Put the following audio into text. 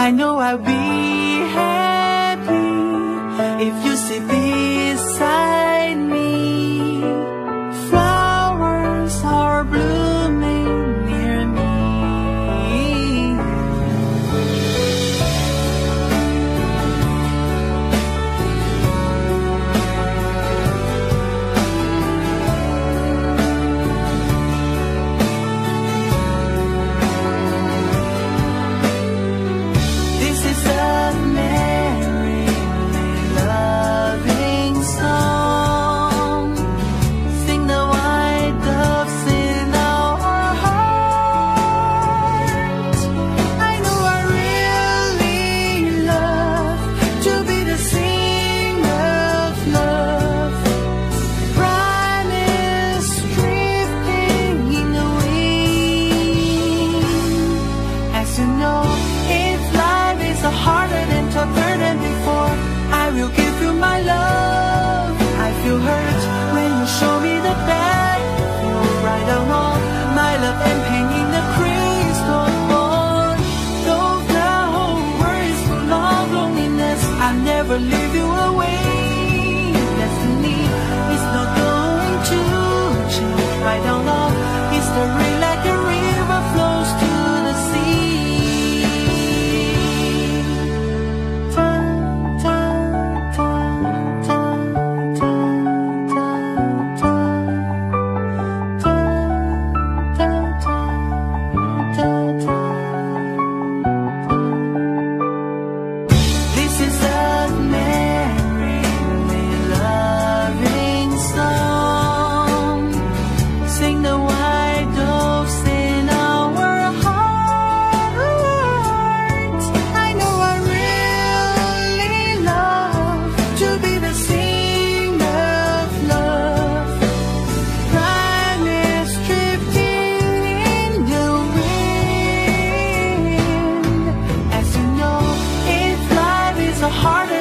I know I'll be happy if you sit beside me. Flowers are blooming near me. This is a merrily loving song. Sing the white doves in our heart. I know I really love to be the singer of love. Promise drifting in the wind. As you know, if life is harder than tougher than before, I will give you my love. I feel hurt when you show me the bad. You'll write down all my love and pain in the crystal ball. Though the whole world is full of loneliness, I'll never leave you away. Destiny is not going to change. Write down all history like a river flows to the sea. This is a merrily loving song. Sing the white doves in our heart. I know I really love to be the singer of love. Promise drifting in the wind. As you know, if life is harder